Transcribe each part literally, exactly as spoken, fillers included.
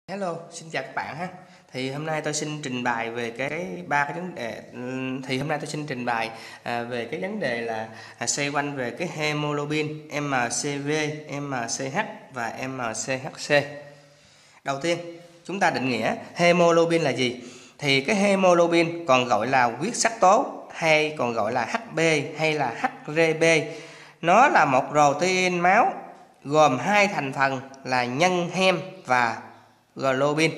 Hello, xin chào các bạn ha. Thì hôm nay tôi xin trình bày về cái, cái ba cái vấn đề. Thì hôm nay tôi xin trình bày à, về cái vấn đề là à, xoay quanh về cái hemoglobin em xê vê, em xê hát và em xê hát xê. Đầu tiên, chúng ta định nghĩa hemoglobin là gì? Thì cái hemoglobin còn gọi là huyết sắc tố hay còn gọi là hát bê hay là hát rê bê. Nó là một protein máu gồm hai thành phần là nhân hem và globin.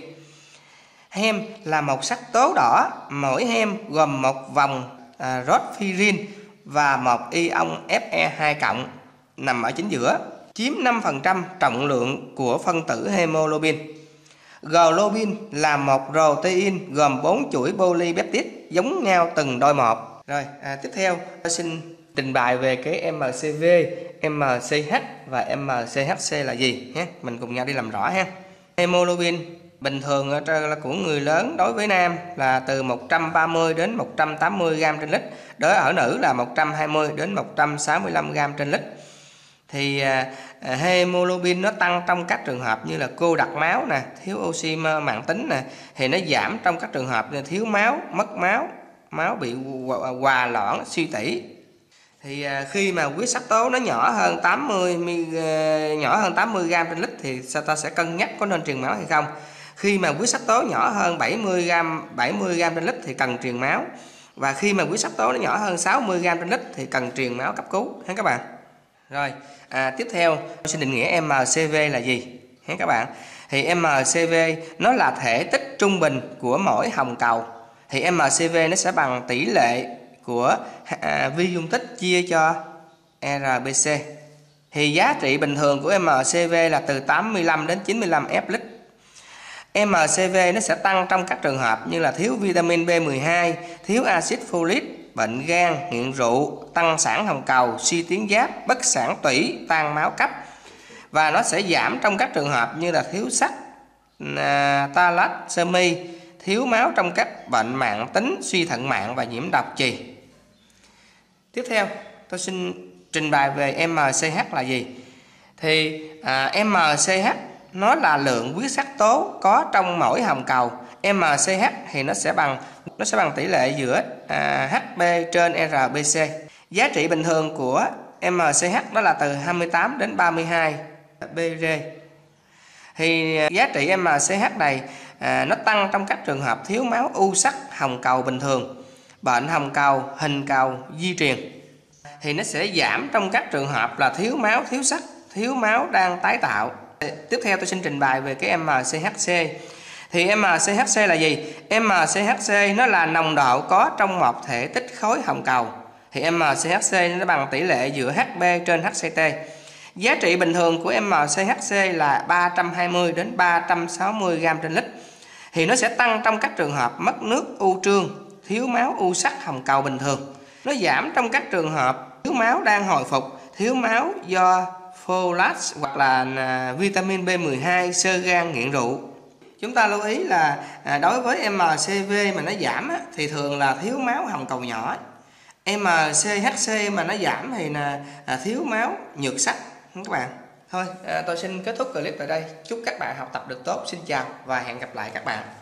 Hem là một sắc tố đỏ, mỗi hem gồm một vòng à, rhodophyrin và một ion Fe hai cộng nằm ở chính giữa, chiếm năm phần trăm trọng lượng của phân tử hemoglobin. Globin là một protein gồm bốn chuỗi polypeptide giống nhau từng đôi một. Rồi, à, tiếp theo tôi xin trình bày về cái em xê vê, em xê hát và em xê hát xê là gì nhé. Mình cùng nhau đi làm rõ ha. Hemoglobin bình thường là của người lớn đối với nam là từ một trăm ba mươi đến một trăm tám mươi gram trên lít, đối ở nữ là một trăm hai mươi đến một trăm sáu mươi lăm gram trên lít. Thì à, hemoglobin nó tăng trong các trường hợp như là cô đặc máu nè, thiếu oxy mãn tính nè, thì nó giảm trong các trường hợp như thiếu máu, mất máu, máu bị hòa loãng, suy tỷ. Thì à, khi mà huyết sắc tố nó nhỏ hơn tám mươi nhỏ hơn tám mươi gram trên lít thì ta sẽ cân nhắc có nên truyền máu hay không. Khi mà huyết sắc tố nhỏ hơn bảy mươi gram trên lít thì cần truyền máu. Và khi mà huyết sắc tố nó nhỏ hơn sáu mươi gram trên lít thì cần truyền máu cấp cứu ha các bạn. Rồi, à, tiếp theo tôi xin định nghĩa em xê vê là gì ha các bạn. Thì em xê vê nó là thể tích trung bình của mỗi hồng cầu. Thì em xê vê nó sẽ bằng tỷ lệ của à, vi dung tích chia cho rờ bê xê. Thì giá trị bình thường của em xê vê là từ tám mươi lăm đến chín mươi lăm F lít. em xê vê nó sẽ tăng trong các trường hợp như là thiếu vitamin B mười hai, thiếu axit folic, bệnh gan, nghiện rượu, tăng sản hồng cầu, suy tuyến giáp, bất sản tủy, tan máu cấp. Và nó sẽ giảm trong các trường hợp như là thiếu sắt, à, thalassemia, thiếu máu trong các bệnh mãn tính, suy thận mạn và nhiễm độc chì. Tiếp theo, tôi xin trình bày về em xê hát là gì. Thì à, em xê hát nó là lượng huyết sắc tố có trong mỗi hồng cầu. em xê hát thì nó sẽ bằng nó sẽ bằng tỷ lệ giữa à, hát bê trên rờ bê xê. Giá trị bình thường của em xê hát đó là từ hai mươi tám đến ba mươi hai bê rê. Thì giá trị em xê hát này à, nó tăng trong các trường hợp thiếu máu, u sắt, hồng cầu bình thường, bệnh hồng cầu, hình cầu, di truyền. Thì nó sẽ giảm trong các trường hợp là thiếu máu, thiếu sắt, thiếu máu đang tái tạo. Tiếp theo tôi xin trình bày về cái em xê hát xê. Thì em xê hát xê là gì? em xê hát xê nó là nồng độ có trong một thể tích khối hồng cầu. Thì em xê hát xê nó bằng tỷ lệ giữa hát bê trên hát xê tê. Giá trị bình thường của em xê hát xê là ba trăm hai mươi đến ba trăm sáu mươi gram trên lít. Thì nó sẽ tăng trong các trường hợp mất nước, u trương, thiếu máu, u sắt, hồng cầu bình thường. Nó giảm trong các trường hợp thiếu máu đang hồi phục, thiếu máu do folate hoặc là vitamin B mười hai, xơ gan, nghiện rượu. Chúng ta lưu ý là đối với em xê vê mà nó giảm thì thường là thiếu máu hồng cầu nhỏ. em xê hát xê mà nó giảm thì là thiếu máu nhược sắt các bạn. Thôi tôi xin kết thúc clip tại đây. Chúc các bạn học tập được tốt. Xin chào và hẹn gặp lại các bạn.